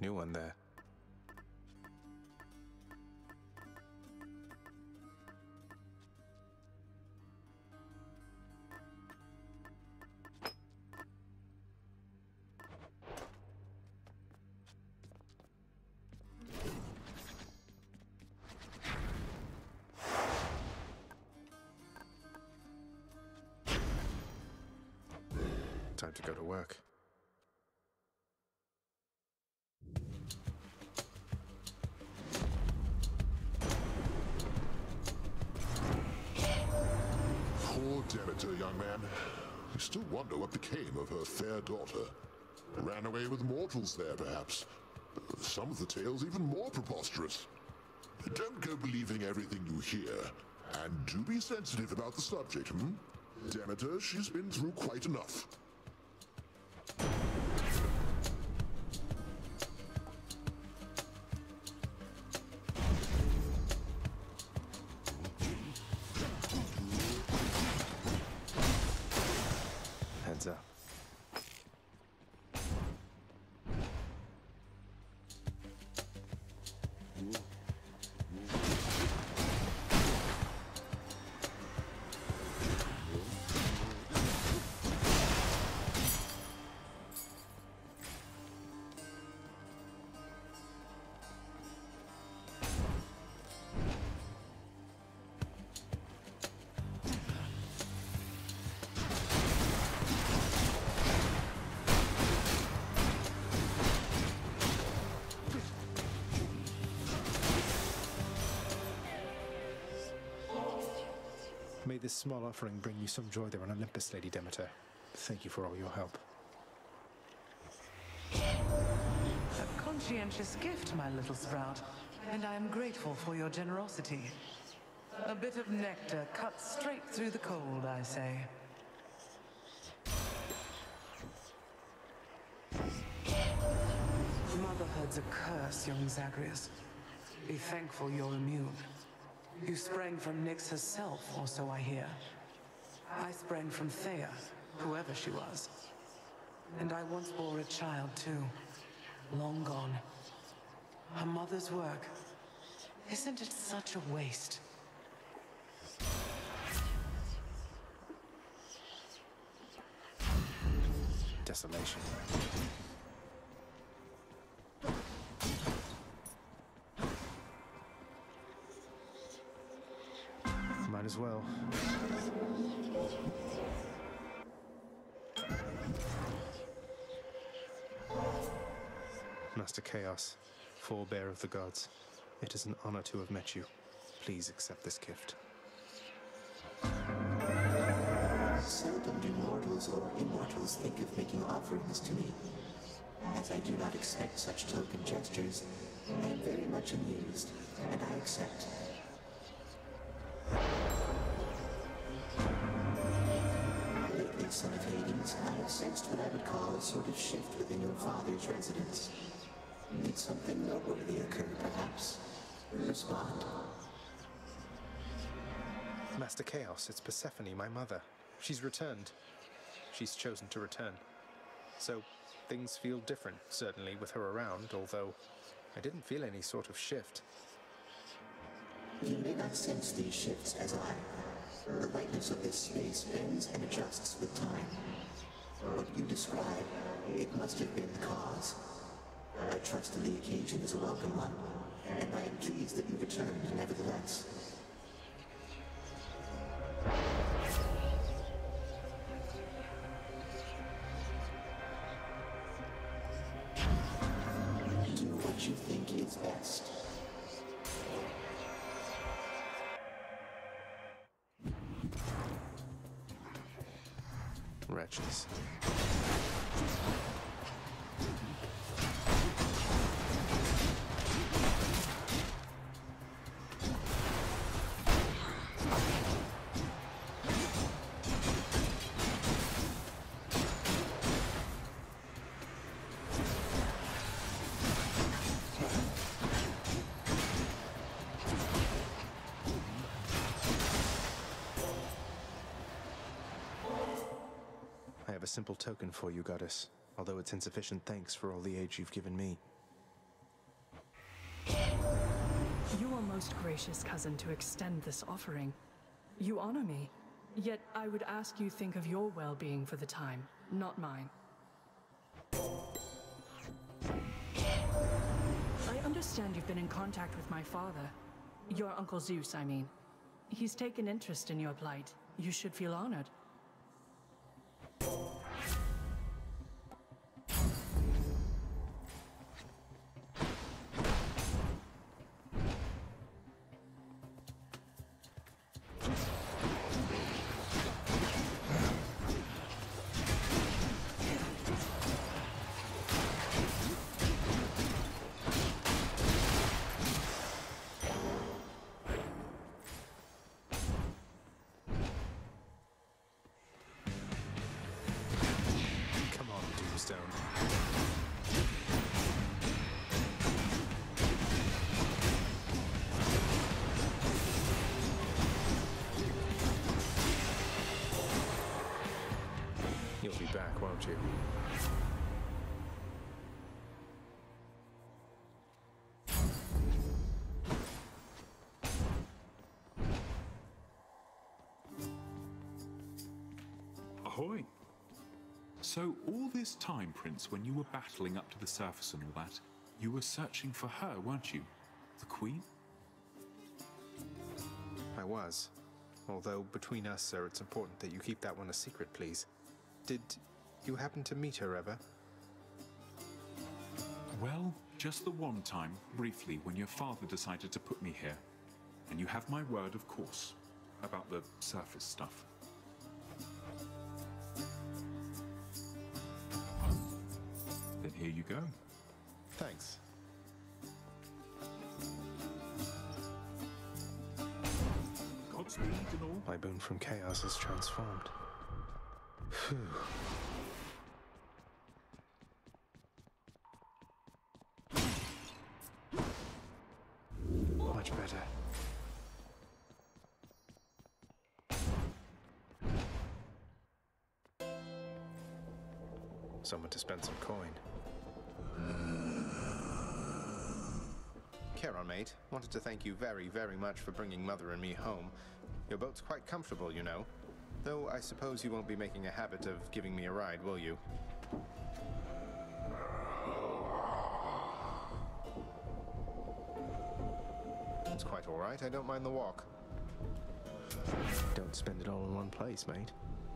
New one there. Time to go to work. Poor Demeter, young man. I still wonder what became of her fair daughter. Ran away with mortals there, perhaps. Some of the tales even more preposterous. Don't go believing everything you hear. And do be sensitive about the subject, Demeter, she's been through quite enough. Heads up. May this small offering bring you some joy there on Olympus, Lady Demeter. Thank you for all your help. A conscientious gift, my little sprout, and I am grateful for your generosity. A bit of nectar cut straight through the cold, I say. Motherhood's a curse, young Zagreus. Be thankful you're immune. You sprang from Nyx herself, or so I hear. I sprang from Thea, whoever she was. And I once bore a child, too. Long gone. Her mother's work. Isn't it such a waste? Desolation. Might as well. Master Chaos, forebear of the gods, it is an honor to have met you. Please accept this gift. Seldom do mortals or immortals think of making offerings to me. As I do not expect such token gestures, I am very much amused, and I accept. Lately, son of Hades, I have sensed what I would call a sort of shift within your father's residence. Did something noteworthy occur, perhaps? Respond. Master Chaos, it's Persephone, my mother. She's returned. She's chosen to return. So, things feel different, certainly, with her around, although I didn't feel any sort of shift. You may not sense these shifts as I. The lightness of this space bends and adjusts with time. What you describe, it must have been the cause. I trust the occasion is a welcome one, and I am pleased that you returned nevertheless. Do what you think is best. Wretches. I have a simple token for you, Goddess, although it's insufficient thanks for all the aid you've given me. most gracious cousin to extend this offering. You honor me, yet I would ask you think of your well-being for the time, not mine. I understand you've been in contact with my father. Your Uncle Zeus, I mean. He's taken interest in your plight. You should feel honored. You'll be back, won't you? Ahoy! So all this time, Prince, when you were battling up to the surface and all that, you were searching for her, weren't you? The Queen? I was. Although, between us, sir, it's important that you keep that one a secret, please. Did you happen to meet her ever? Well, just the one time, briefly, when your father decided to put me here. And you have my word, of course, about the surface stuff. Then here you go. Thanks. Godspeed and all. My boon from chaos is transformed. Phew. Much better. Someone to spend some coin. Charon, mate. Wanted to thank you very, very much for bringing Mother and me home. Your boat's quite comfortable, you know. Though I suppose you won't be making a habit of giving me a ride, will you? It's quite all right. I don't mind the walk. Don't spend it all in one place, mate.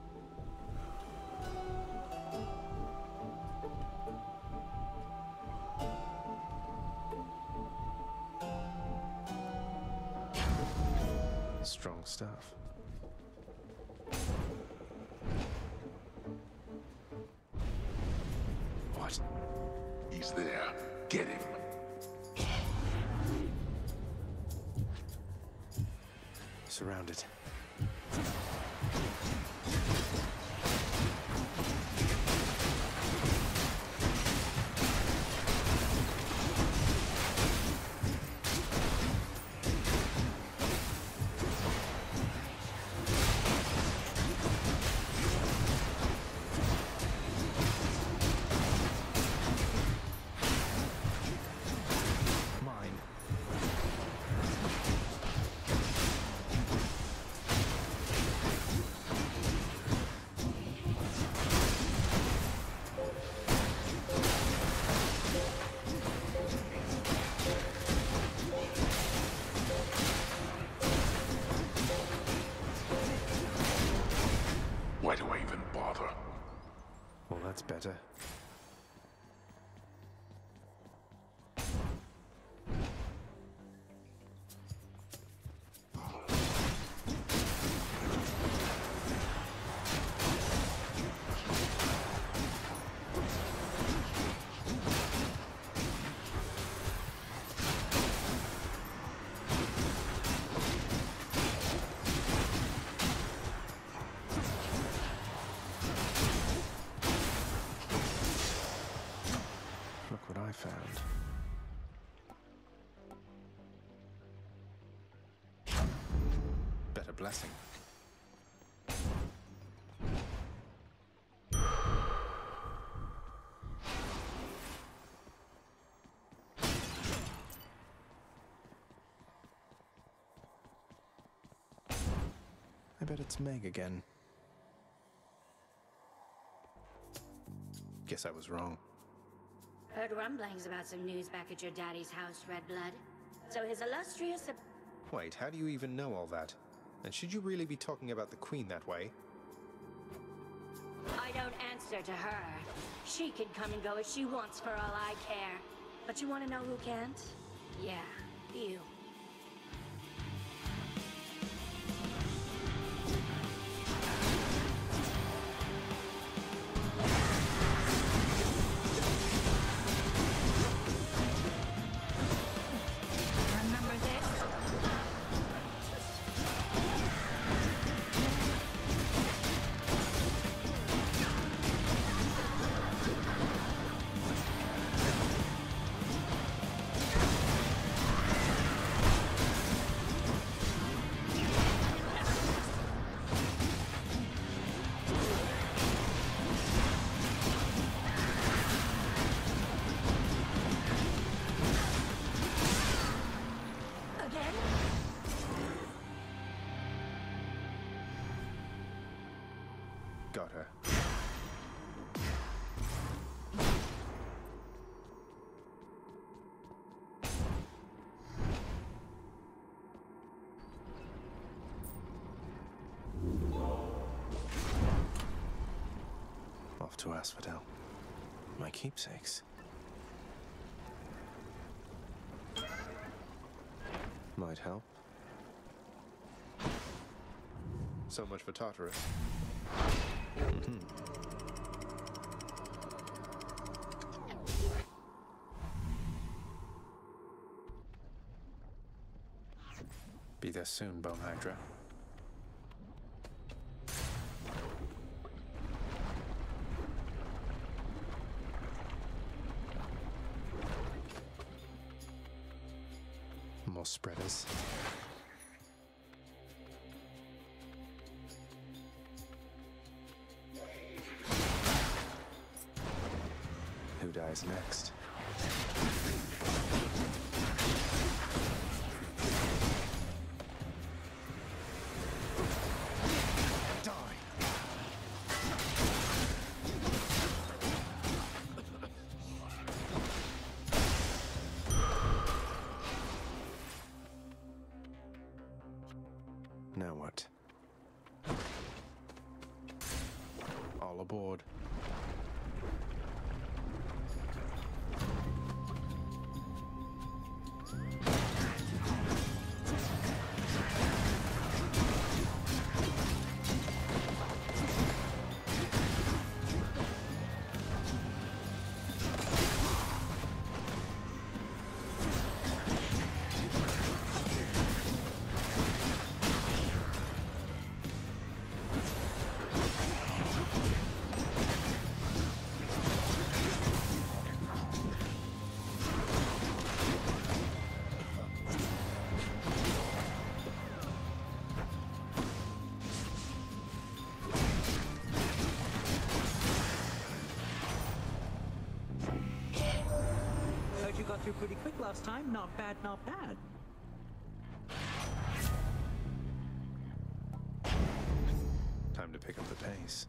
Strong stuff. What? He's there. Get him. Surrounded. Why do I even bother? Well, that's better. Look what I found. Better blessing. bet it's Meg again. Guess I was wrong. Heard rumblings about some news back at your daddy's house, Redblood. So his illustrious... Wait, how do you even know all that? And should you really be talking about the Queen that way? I don't answer to her. She can come and go as she wants for all I care. But you want to know who can't? Yeah, you. Remember this? Again? Got her. Off to Asphodel. My keepsakes. Might help. So much for Tartarus. Be there soon, Bone Hydra. More spreaders. Who dies next? Die! Now what? All aboard. Heard you got through pretty quick last time. Not bad, not bad. Time to pick up the pace.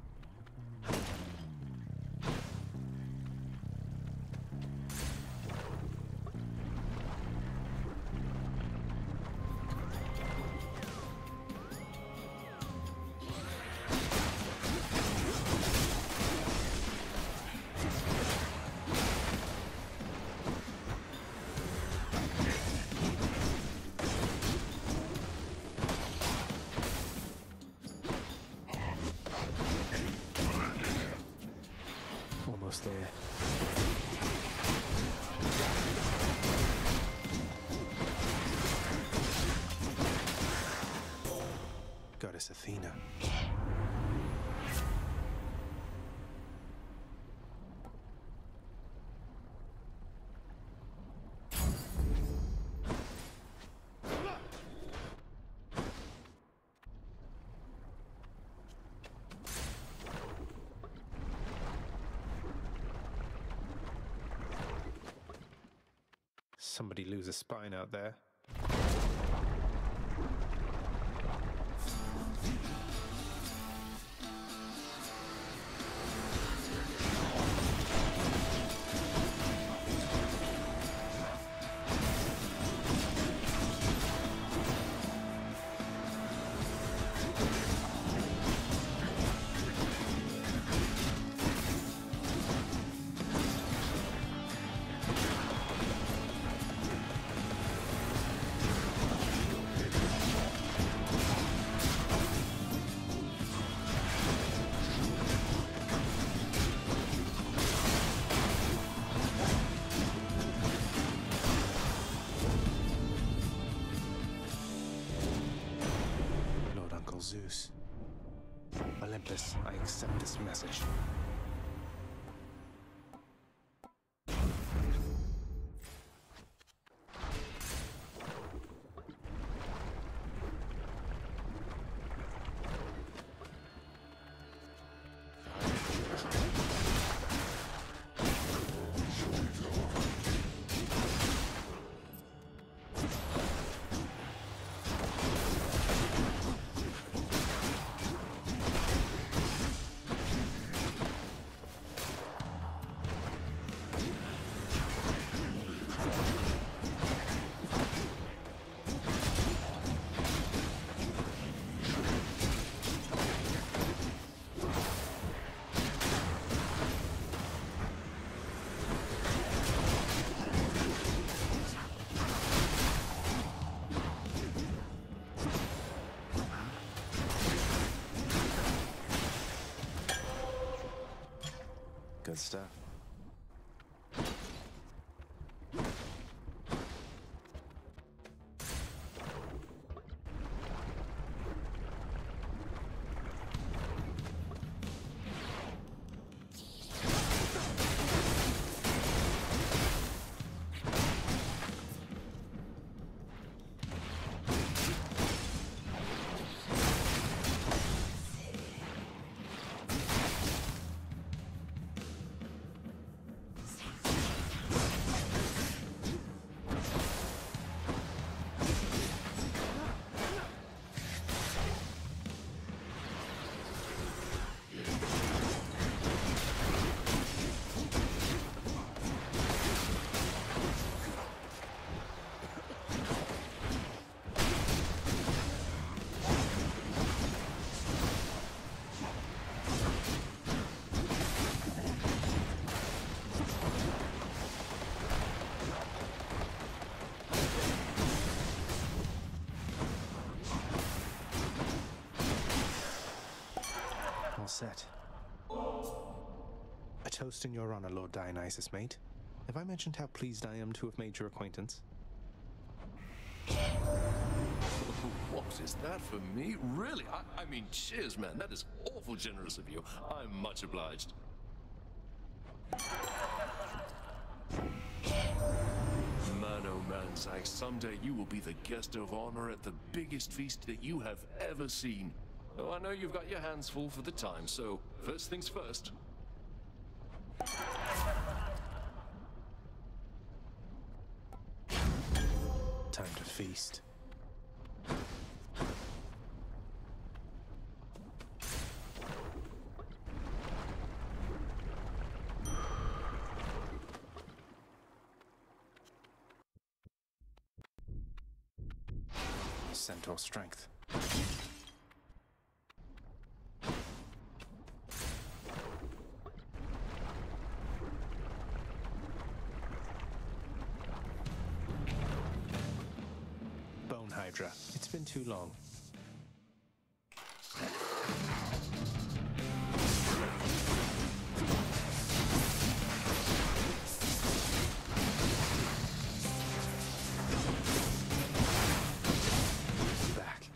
Almost there. Goddess Athena. Somebody lose a spine out there. Zeus. Olympus, I accept this message. Good stuff. All set. A toast in your honor, Lord Dionysus, mate. Have I mentioned how pleased I am to have made your acquaintance? What is that for me? Really? I mean, cheers, man. That is awful generous of you. I'm much obliged. Man, oh man, Zack, someday you will be the guest of honor at the biggest feast that you have ever seen. Oh, I know you've got your hands full for the time, so first things first. Time to feast. Centaur strength. Bone Hydra. It's been too long. Back.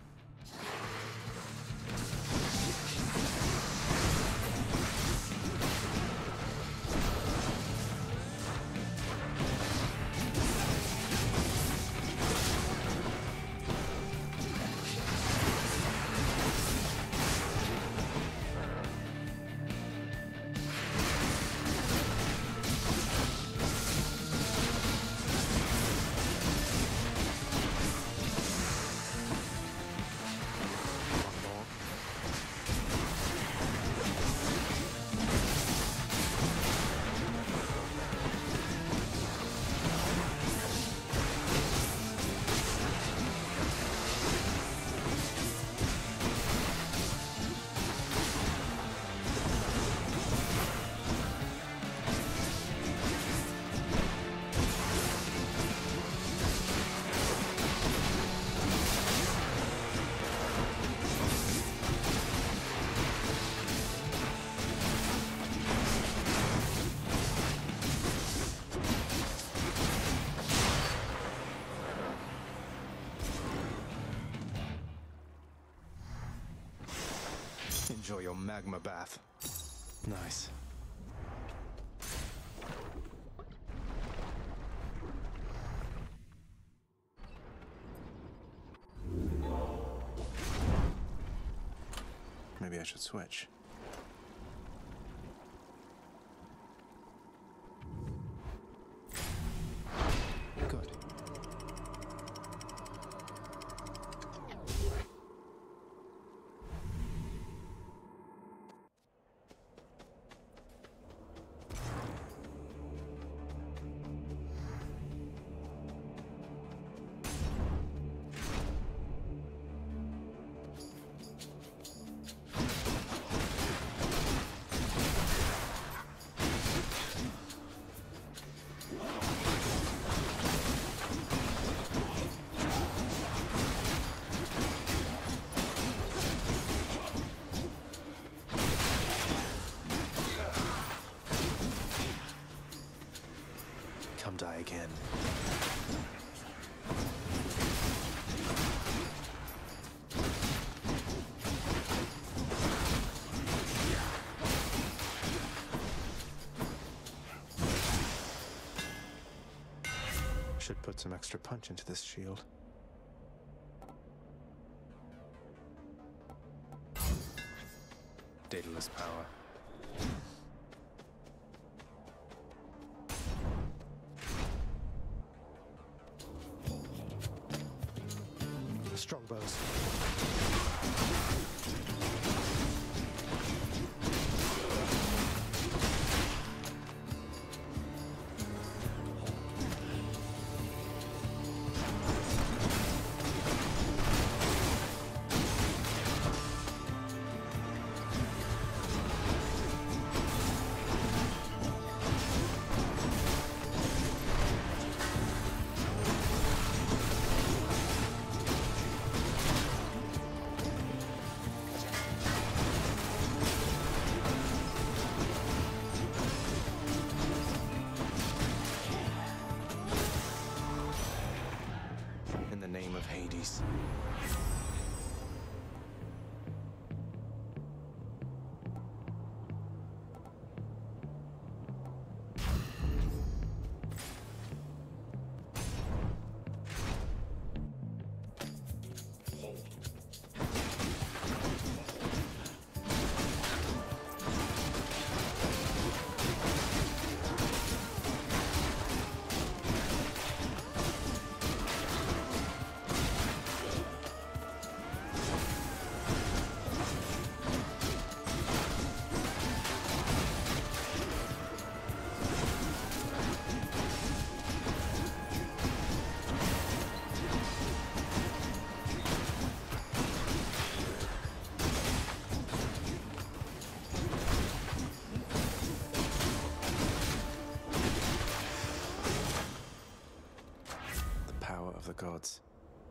enjoy your magma bath. Nice. Maybe I should switch. Good. Come die again. Should put some extra punch into this shield. Daedalus power. Strongbows. In the name of Hades. Power of the gods.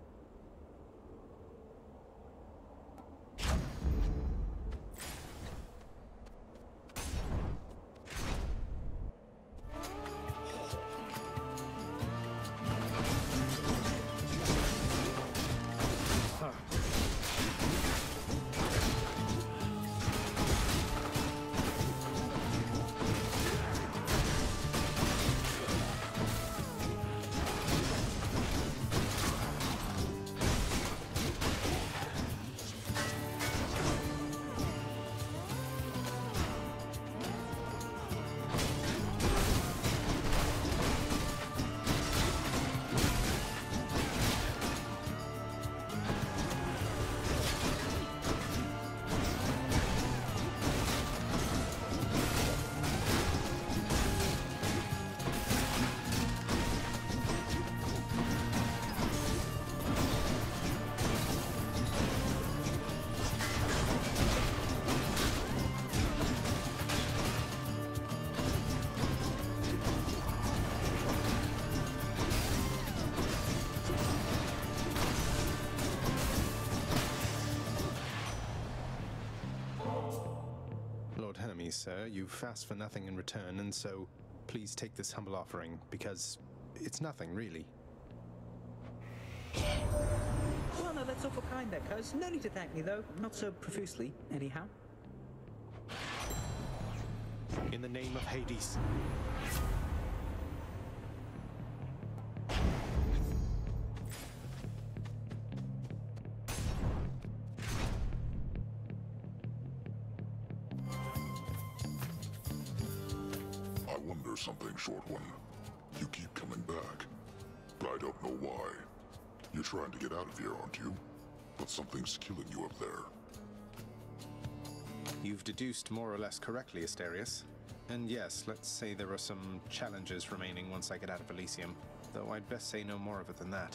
Lord Hermes, sir, you fast for nothing in return, and so please take this humble offering, because it's nothing, really. Well, no, that's awful kind there, cuz. No need to thank me, though. Not so profusely, anyhow. In the name of Hades. I wonder something, Short One. You keep coming back, but I don't know why. You're trying to get out of here, aren't you? But something's killing you up there. You've deduced more or less correctly, Asterius. And yes, let's say there are some challenges remaining once I get out of Elysium, though I'd best say no more of it than that.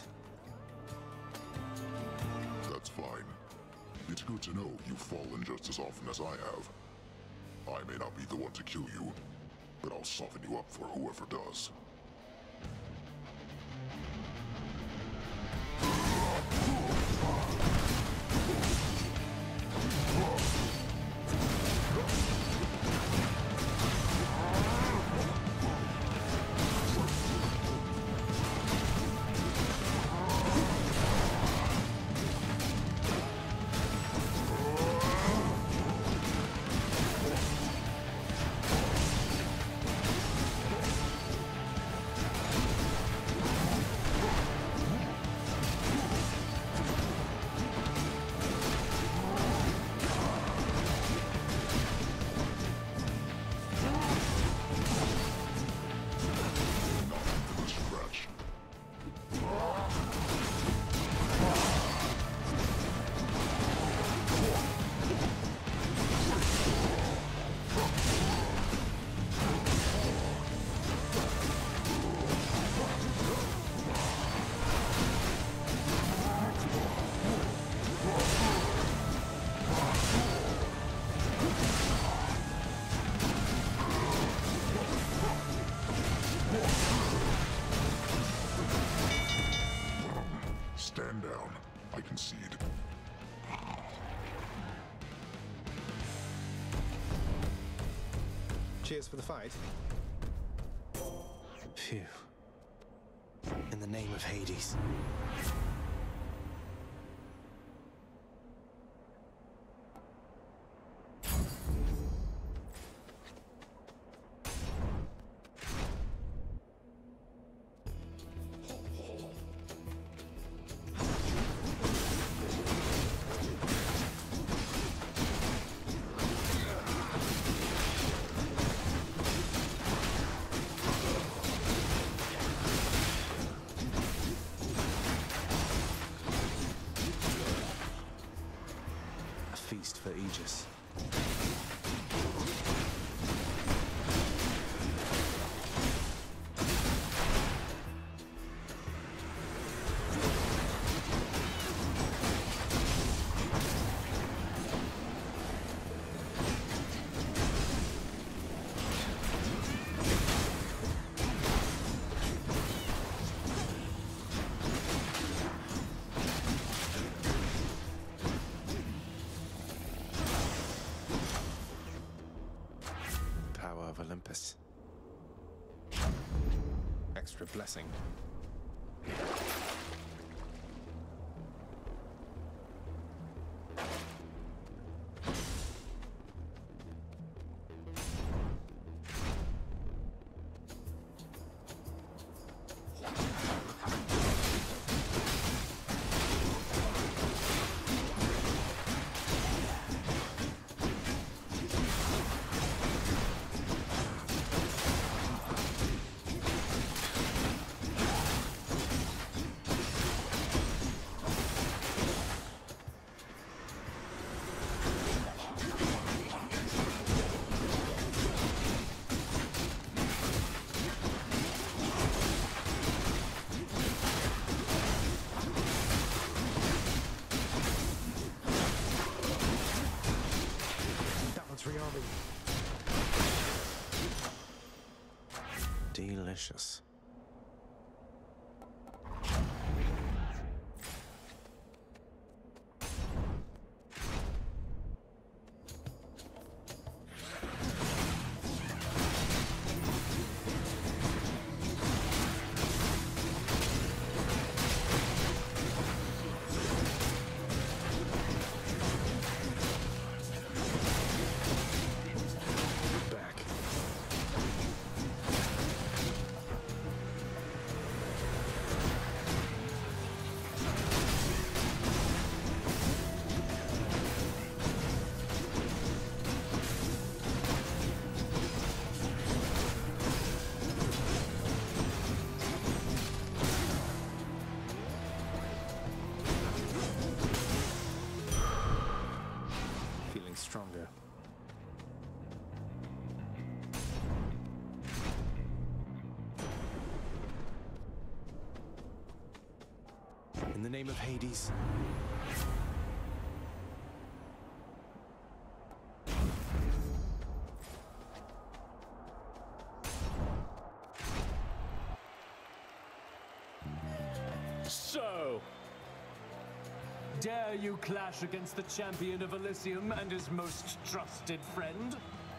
That's fine. It's good to know you've fallen just as often as I have. I may not be the one to kill you, but I'll soften you up for whoever does. Stand down. I concede. Cheers for the fight. Phew. In the name of Hades. Feast for Aegis. Of Olympus. Extra blessing. Delicious. Back. stronger. In the name of Hades. So, dare you clash against the champion of Elysium and his most trusted friend?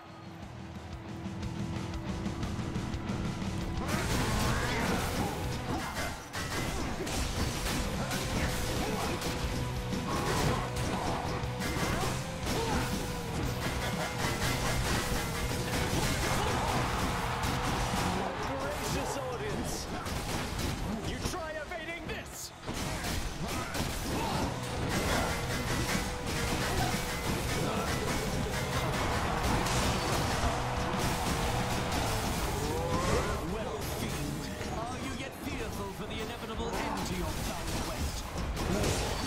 Gracious audience! You try evading this! Well, fiend, are you yet fearful for the inevitable end to your foul quest?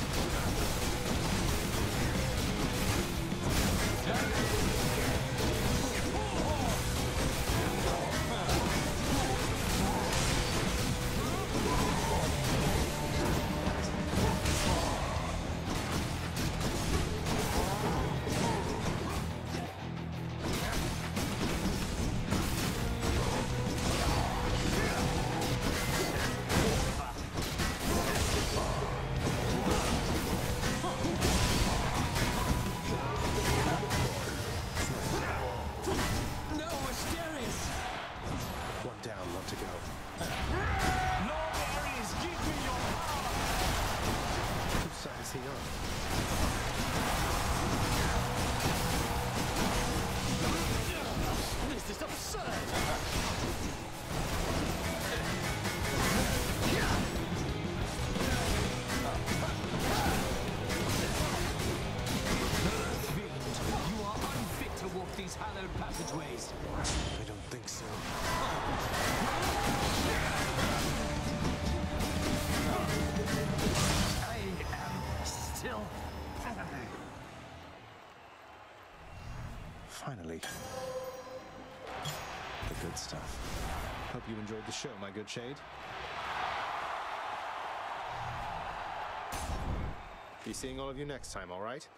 No, Asterius! One down, one to go. Lord Ares, give me your power! Whose side is he on? This is absurd! Fiend, you are unfit to walk these hallowed passageways. I don't think so. I am still... Finally. The good stuff. Hope you enjoyed the show, my good Shade. Be seeing all of you next time, all right?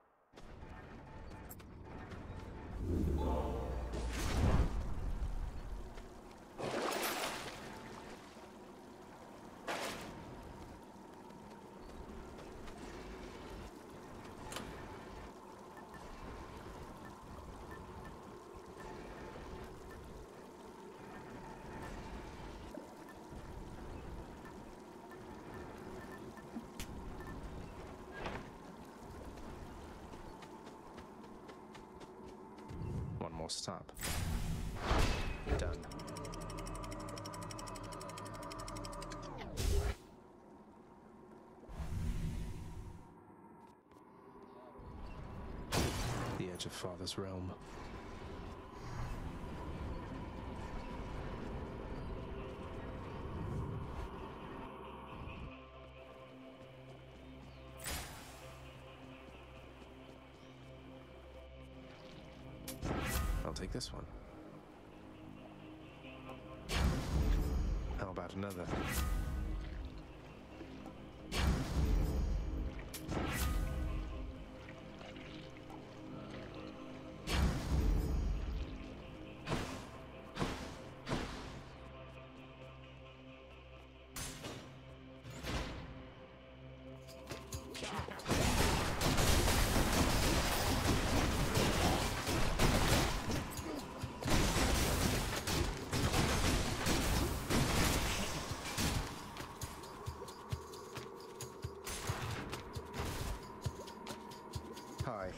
One more stop. Done. The edge of Father's realm. I'll take this one. How about another? Hi.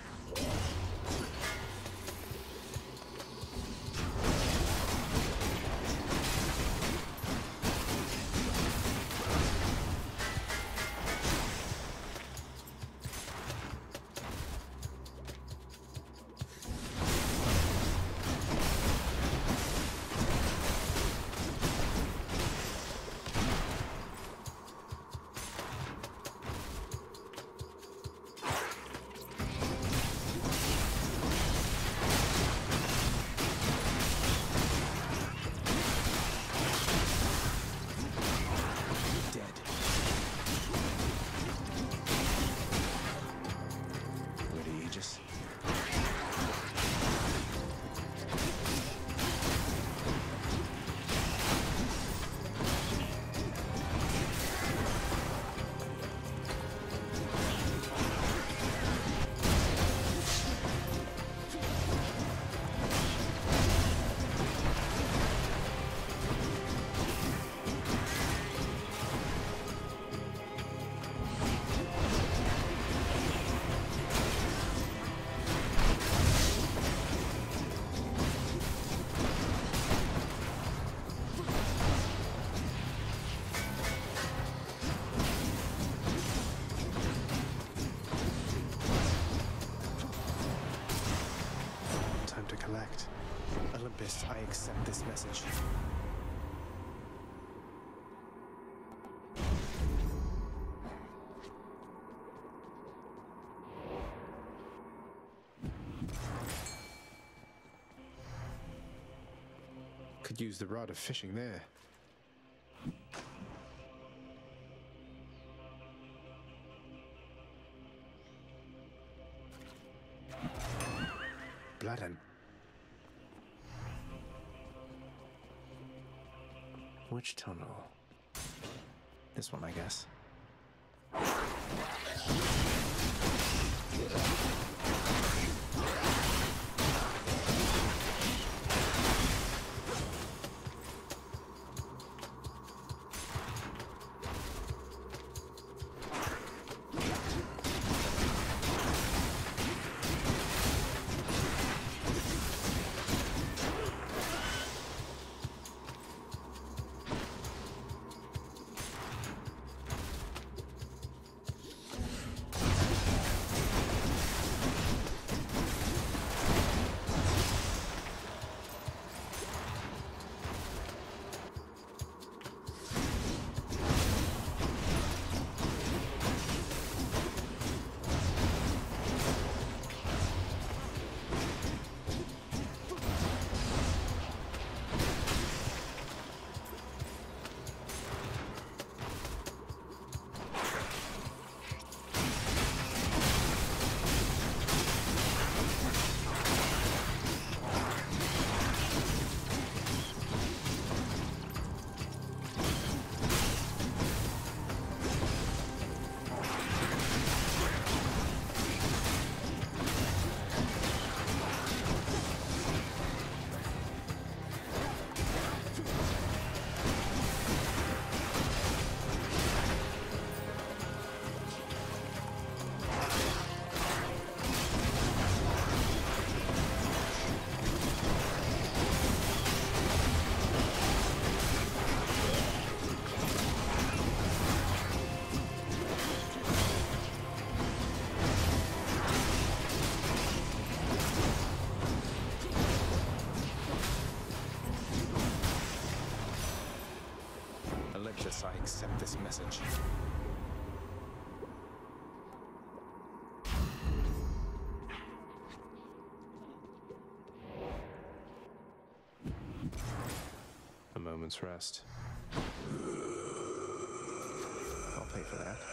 I accept this message. Could use the rod of fishing there. Blood and... Which tunnel? This one, I guess. I accept this message. A moment's rest. I'll pay for that.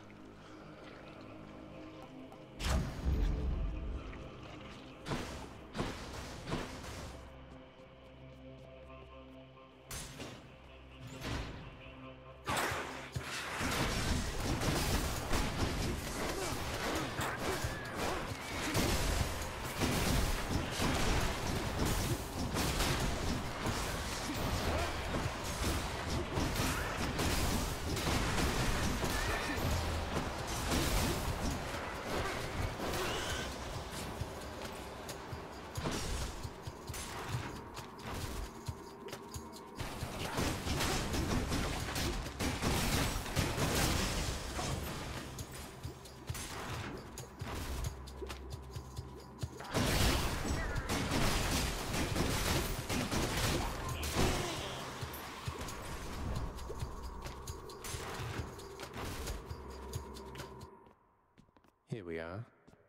Here we are.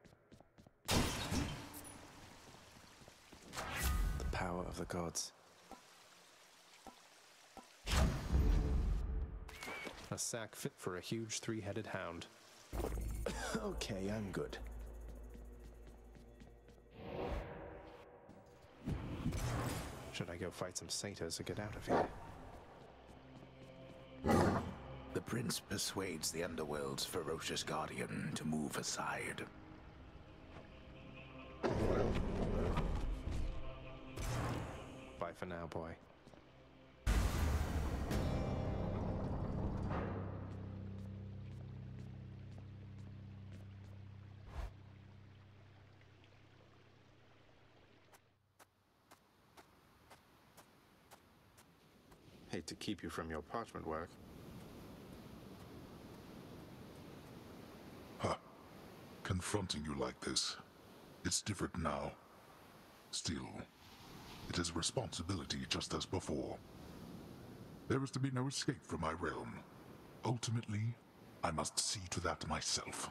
The power of the gods. A sack fit for a huge three-headed hound. Okay, I'm good. Should I go fight some satyrs or get out of here? The prince persuades the underworld's ferocious guardian to move aside. Bye for now, boy. Hate to keep you from your parchment work. Confronting you like this. It's different now. Still, it is responsibility just as before. There is to be no escape from my realm. Ultimately, I must see to that myself.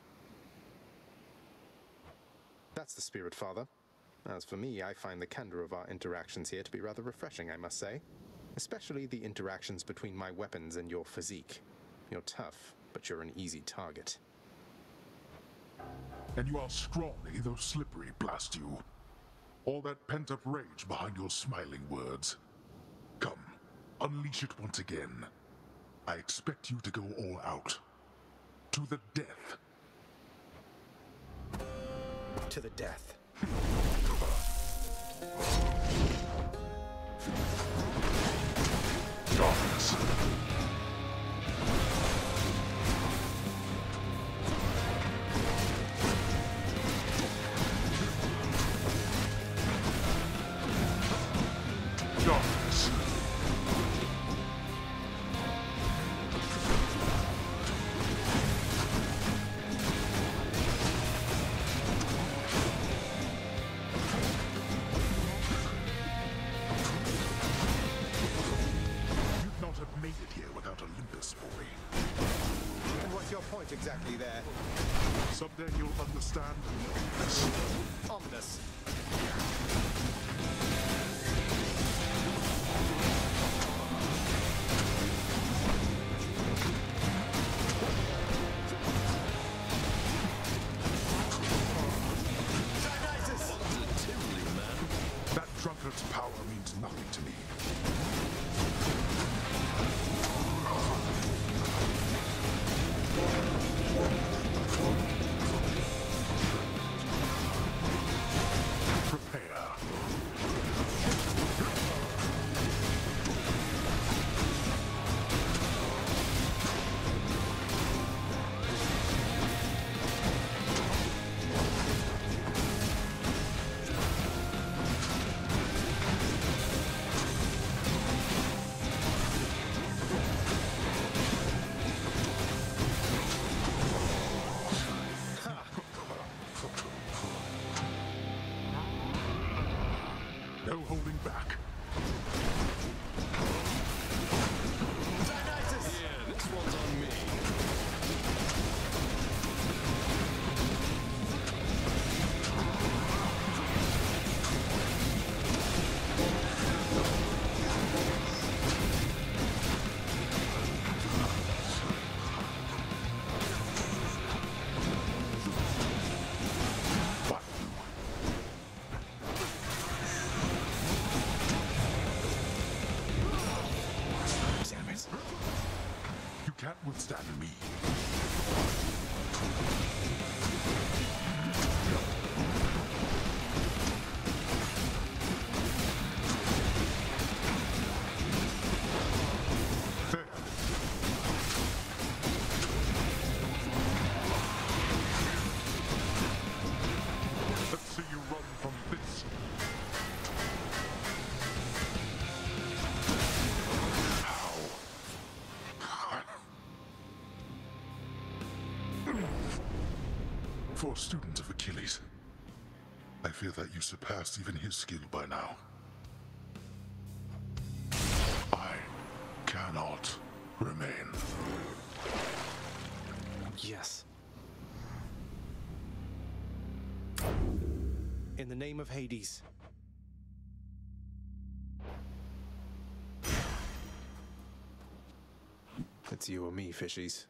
That's the spirit, Father. As for me, I find the candor of our interactions here to be rather refreshing, I must say. Especially the interactions between my weapons and your physique. You're tough, but you're an easy target. And you are scrawny, though slippery, blast you. All that pent-up rage behind your smiling words. Come, unleash it once again. I expect you to go all out. To the death. To the death. Darkness. Exactly there. Someday you'll understand. Ominous. Positively, man. That drunkard's power means nothing to me. No holding back. Yeah, this one's on me. You can't withstand me. There. Let's see you run from this. For a student of Achilles, I fear that you surpassed even his skill by now. I cannot remain. Yes. In the name of Hades. It's you or me, fishies.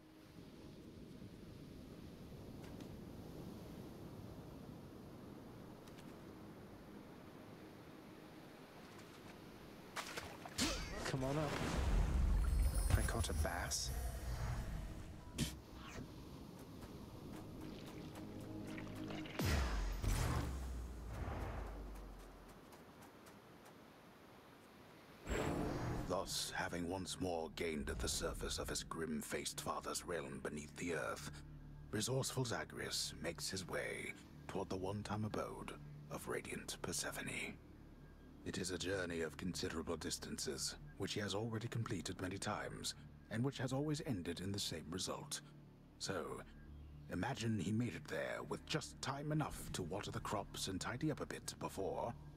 Come on up. I caught a bass. Thus, having once more gained at the surface of his grim-faced father's realm beneath the earth, resourceful Zagreus makes his way toward the one-time abode of Radiant Persephone. It is a journey of considerable distances, which he has already completed many times, and which has always ended in the same result. So, imagine he made it there with just time enough to water the crops and tidy up a bit before